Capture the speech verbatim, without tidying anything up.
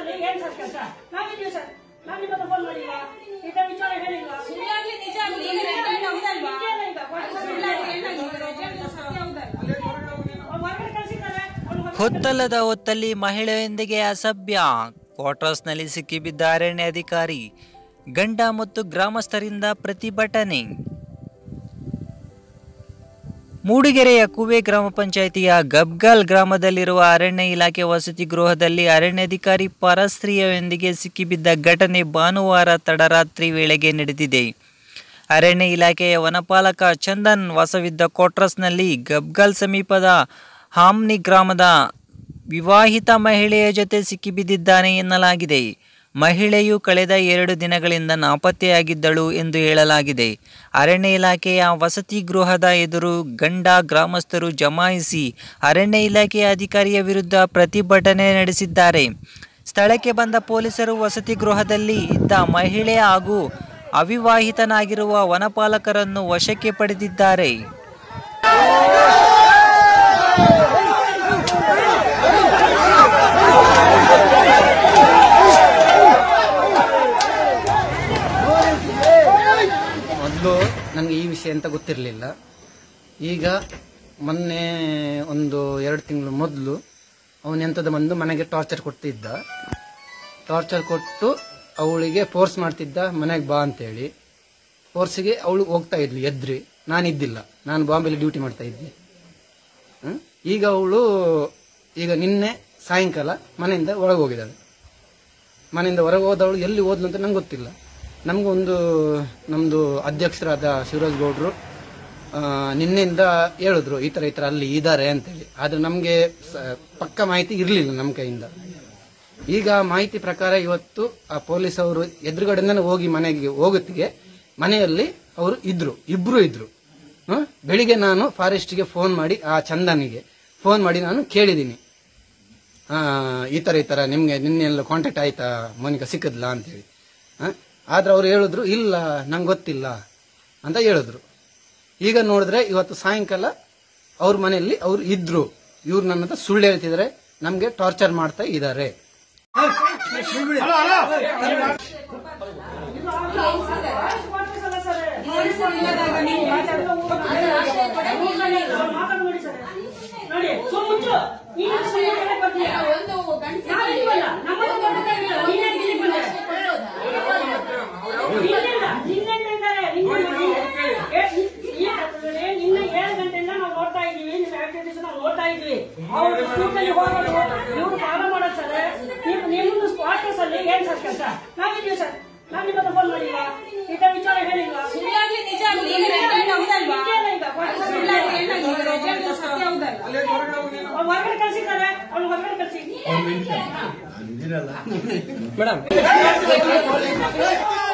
ಅಲ್ಲಿ ಏನ್ ಸರ್ ಕೆಲಸ ನಾವಿದ್ದೀವಿ ಸರ್. ನಾವ್ ನಿಮ್ಮ ಫೋನ್ ಮಾಡಿಲ್ಲ, ಈಗ ವಿಚಾರ ಹೇಳಿಲ್ಲ. ಹೊತ್ತಲ್ಲದ ಹೊತ್ತಲ್ಲಿ ಮಹಿಳೆಯೊಂದಿಗೆ ಅಸಭ್ಯ, ಕ್ವಾರ್ಟರ್ಸ್ನಲ್ಲಿ ಸಿಕ್ಕಿಬಿದ್ದ ಅರಣ್ಯ ಅಧಿಕಾರಿ, ಗಂಡ ಮತ್ತು ಗ್ರಾಮಸ್ಥರಿಂದ ಪ್ರತಿಭಟನೆ. ಮೂಡಿಗೆರೆಯ ಕುವೆ ಗ್ರಾಮ ಪಂಚಾಯಿತಿಯ ಗಬ್ಗಲ್ ಗ್ರಾಮದಲ್ಲಿರುವ ಅರಣ್ಯ ಇಲಾಖೆ ವಸತಿ ಗೃಹದಲ್ಲಿ ಅರಣ್ಯಾಧಿಕಾರಿ ಪರಸ್ತ್ರೀಯೊಂದಿಗೆ ಸಿಕ್ಕಿಬಿದ್ದ ಘಟನೆ ಭಾನುವಾರ ತಡರಾತ್ರಿ ವೇಳೆಗೆ ನಡೆದಿದೆ. ಅರಣ್ಯ ಇಲಾಖೆಯ ವನಪಾಲಕ ಚಂದನ್ ವಾಸವಿದ್ದ ಕ್ವಾರ್ಟರ್ಸ್ನಲ್ಲಿ ಗಬ್ಗಲ್ ಸಮೀಪದ ಹಾಮ್ನಿ ಗ್ರಾಮದ ವಿವಾಹಿತ ಮಹಿಳೆಯ ಜೊತೆ ಸಿಕ್ಕಿಬಿದ್ದಿದ್ದಾನೆ ಎನ್ನಲಾಗಿದೆ. ಮಹಿಳೆಯು ಕಳೆದ ಎರಡು ದಿನಗಳಿಂದ ನಾಪತ್ತೆಯಾಗಿದ್ದಳು ಎಂದು ಹೇಳಲಾಗಿದೆ. ಅರಣ್ಯ ಇಲಾಖೆಯ ವಸತಿ ಗೃಹದ ಎದುರು ಗಂಡ ಗ್ರಾಮಸ್ಥರು ಜಮಾಯಿಸಿ ಅರಣ್ಯ ಇಲಾಖೆಯ ಅಧಿಕಾರಿಯ ವಿರುದ್ಧ ಪ್ರತಿಭಟನೆ ನಡೆಸಿದ್ದಾರೆ. ಸ್ಥಳಕ್ಕೆ ಬಂದ ಪೊಲೀಸರು ವಸತಿ ಗೃಹದಲ್ಲಿ ಇದ್ದ ಮಹಿಳೆ ಹಾಗೂ ಅವಿವಾಹಿತನಾಗಿರುವ ವನಪಾಲಕರನ್ನು ವಶಕ್ಕೆ ಪಡೆದಿದ್ದಾರೆ. ಮೊದಲು ನನಗೆ ಈ ವಿಷಯ ಅಂತ ಗೊತ್ತಿರಲಿಲ್ಲ. ಈಗ ಮೊನ್ನೆ ಒಂದು ಎರಡು ತಿಂಗಳು ಮೊದಲು ಅವನೆಂಥದ್ದು ಬಂದು ಮನೆಗೆ ಟಾರ್ಚರ್ ಕೊಡ್ತಿದ್ದ. ಟಾರ್ಚರ್ ಕೊಟ್ಟು ಅವಳಿಗೆ ಫೋರ್ಸ್ ಮಾಡ್ತಿದ್ದ, ಮನೆಗೆ ಬಾ ಅಂತೇಳಿ. ಫೋರ್ಸಿಗೆ ಅವಳು ಹೋಗ್ತಾ ಇದ್ಲಿ, ಎದ್ರಿ. ನಾನಿದ್ದಿಲ್ಲ, ನಾನು ಬಾಂಬೆಲಿ ಡ್ಯೂಟಿ ಮಾಡ್ತಾ ಇದ್ದೆ. ಈಗ ಅವಳು ಈಗ ನಿನ್ನೆ ಸಾಯಂಕಾಲ ಮನೆಯಿಂದ ಹೊರಗೆ ಹೋಗಿದ್ದಾಳೆ. ಮನೆಯಿಂದ ಹೊರಗೆ ಹೋದವಳು ಎಲ್ಲಿ ಹೋದ್ಲು ಅಂತ ನಂಗೆ ಗೊತ್ತಿಲ್ಲ. ನಮಗೂ ಒಂದು ನಮ್ಮದು ಅಧ್ಯಕ್ಷರಾದ ಶಿವರಾಜ್ ಗೌಡ್ರು ನಿನ್ನೆಯಿಂದ ಹೇಳಿದ್ರು, ಈ ಥರ ಈ ಥರ ಅಲ್ಲಿ ಇದ್ದಾರೆ ಅಂತೇಳಿ. ಆದರೆ ನಮಗೆ ಪಕ್ಕ ಮಾಹಿತಿ ಇರಲಿಲ್ಲ ನಮ್ಮ ಕೈಯಿಂದ. ಈಗ ಮಾಹಿತಿ ಪ್ರಕಾರ ಇವತ್ತು ಆ ಪೊಲೀಸ್ ಅವರು ಎದುರುಗಡೆಯಿಂದ ಹೋಗಿ ಮನೆಗೆ ಹೋಗುತ್ತಿಗೆ ಮನೆಯಲ್ಲಿ ಅವರು ಇದ್ರು, ಇಬ್ರು ಇದ್ರು. ಬೆಳಿಗ್ಗೆ ನಾನು ಫಾರೆಸ್ಟ್ಗೆ ಫೋನ್ ಮಾಡಿ ಆ ಚಂದನಿಗೆ ಫೋನ್ ಮಾಡಿ ನಾನು ಕೇಳಿದ್ದೀನಿ, ಈ ಥರ ಈ ಥರ ನಿಮಗೆ ನಿನ್ನೆಲ್ಲ ಕಾಂಟ್ಯಾಕ್ಟ್ ಆಯ್ತಾ, ಮೋನಿಕಾ ಸಿಕ್ಕದ್ಲಾ ಅಂತೇಳಿ. ಆದ್ರೆ ಅವ್ರು ಹೇಳಿದ್ರು ಇಲ್ಲ ನಂಗೆ ಗೊತ್ತಿಲ್ಲ ಅಂತ ಹೇಳಿದ್ರು. ಈಗ ನೋಡಿದ್ರೆ ಇವತ್ತು ಸಾಯಂಕಾಲ ಅವ್ರ ಮನೆಯಲ್ಲಿ ಅವ್ರು ಇದ್ರು. ಇವ್ರು ನನ್ನ ಹತ್ರ ಸುಳ್ಳು ಹೇಳ್ತಿದ್ದಾರೆ, ನಮ್ಗೆ ಟಾರ್ಚರ್ ಮಾಡ್ತಾ ಇದ್ದಾರೆ. ನಿನ್ನೆ ಏಳು ಗಂಟೆಯಿಂದ ನಾವು ನೋಡ್ತಾ ಇದೀವಿ, ನಿಮ್ಮ ಆಕ್ಟಿವಿಟೀಸ್ ನಾವು ನೋಡ್ತಾ ಇದ್ವಿ. ಅವ್ರು ಸ್ಕೂಟಲ್ಲಿ ಹೋಗೋದು, ಇವ್ರು ಫಾಲೋ ಮಾಡೋದು ಸರ್. ನೀವು ನಿಮ್ಮದು ಕ್ವಾರ್ಟರ್ಸ್ ಅಲ್ಲಿ ಏನ್ ಸರ್ ಕೆಲಸ ನಾವಿದ್ದೀವಿ ಸರ್. ನಾವ್ ನಿಮ್ಮ ಫೋನ್ ಮಾಡಿಲ್ಲ, ಈಗ ವಿಚಾರ ಹೇಳಿಲ್ಲ. ಹೊರಗಡೆ ಕಳ್ಸಿದ್ದಾರೆ, ಅವ್ನು ಹೊರಗಡೆ ಕಳ್ಸಿ ಮೇಡಮ್.